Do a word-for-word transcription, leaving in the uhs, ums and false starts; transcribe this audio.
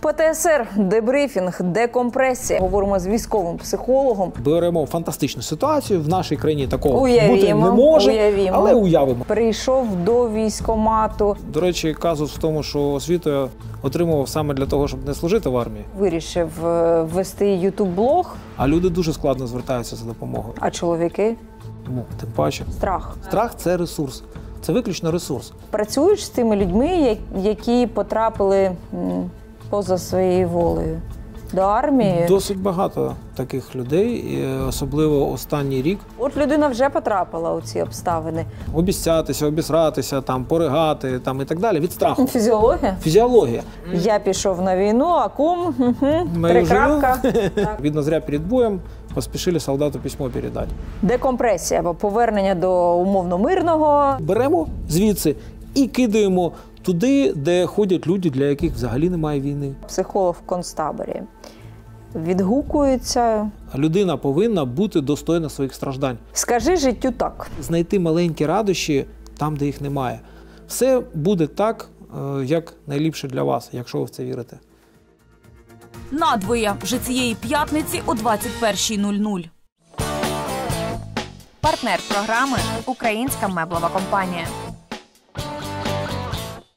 ПТСР, дебрифінг, декомпресія. Говоримо з військовим психологом. Беремо фантастичну ситуацію. В нашій країні такого уявімо, бути не може, уявімо. але уявимо. Прийшов до військкомату. До речі, казус в тому, що освіту я отримував саме для того, щоб не служити в армії. Вирішив вести ютуб-блог. А люди дуже складно звертаються за допомогою. А чоловіки? Ну, тим паче. Страх. Страх – це ресурс. Це виключно ресурс. Працюєш з тими людьми, які потрапили поза своєю волею до армії? Досить багато таких людей, і особливо останній рік. От людина вже потрапила у ці обставини. Обіцятися, обісратися, там, поригати там, і так далі від страху. Фізіологія? Фізіологія. Я пішов на війну, а кум, три крапка. Видно, зря перед боєм поспішили солдату письмо передати. Декомпресія або повернення до умовно мирного. Беремо звідси і кидаємо туди, де ходять люди, для яких взагалі немає війни. Психолог в концтаборі відгукується. Людина повинна бути достойна своїх страждань. Скажи життю так. Знайти маленькі радощі там, де їх немає. Все буде так, як найліпше для вас, якщо ви в це вірите. Надвоє вже цієї п'ятниці о двадцять першій нуль нуль. Партнер програми – Українська меблова компанія.